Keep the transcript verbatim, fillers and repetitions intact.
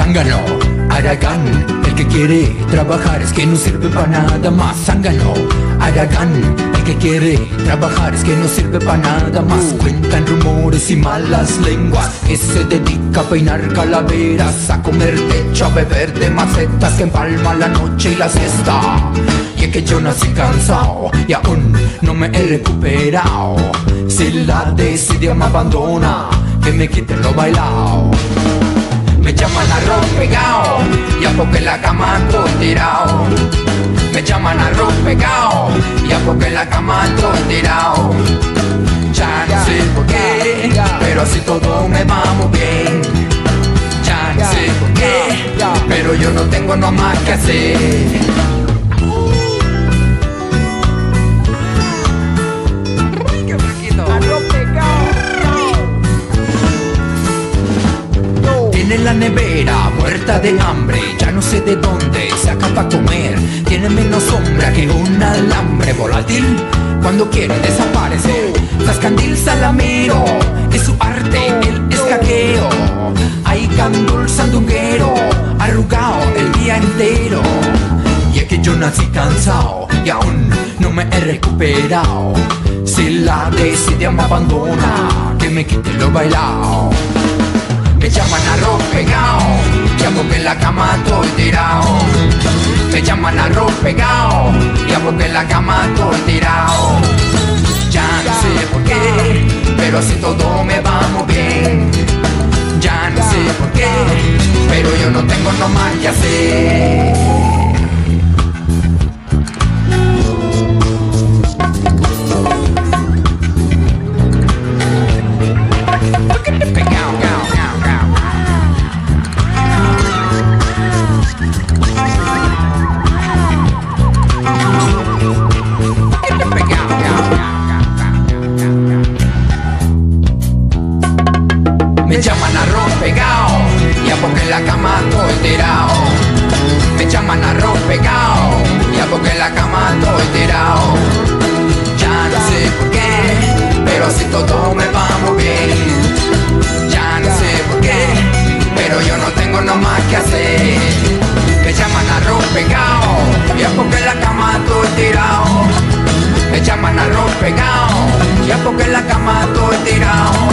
zángano, Aragán, el que quiere trabajar es que no sirve para nada más. Zángano, Aragán, el que quiere trabajar es que no sirve para nada más. Cuentan rumores y malas lenguas que se dedica a peinar calaveras, a comer techo, a beber de macetas, que empalma la noche y la siesta. Y es que yo nací cansado y aún no me he recuperado. Si la desidia me abandona, que me quiten lo bailado. Me llaman arroz pegao y a poco en la cama ando tirao. Me llaman arroz pegao y a poco en la cama ando tirao. Ya no sé por qué, pero así todo me va muy bien. Ya no sé por qué, pero yo no tengo no más que hacer. Tiene la nevera muerta de hambre, ya no sé de dónde saca pa' comer. Tiene menos sombra que un alambre volátil cuando quiere desaparecer. Zascandil salamero, es su arte, el escaqueo. Ahí candul sandunguero, arrugado el día entero. Y es que yo nací cansado y aún no me he recuperado. Si la desidia me abandona, que me quite lo bailao. Me llaman arroz pegao y a poco en la cama estoy tirao. Me llaman arroz pegao y a poco en la cama estoy tirao. Ya no sé por qué, pero así todo me va muy bien. Ya no sé por qué, pero yo no tengo no más que hacer. Me llaman arroz pegao y a poco en la cama estoy tirao. Me llaman arroz pegao y a poco en la cama estoy tirao. Ya no sé por qué, pero así todo me va muy bien. Ya no sé por qué, pero yo no tengo nada más que hacer. Me llaman arroz pegao y a poco en la cama estoy tirao. Me llaman arroz pegao y a poco en la cama estoy tirao.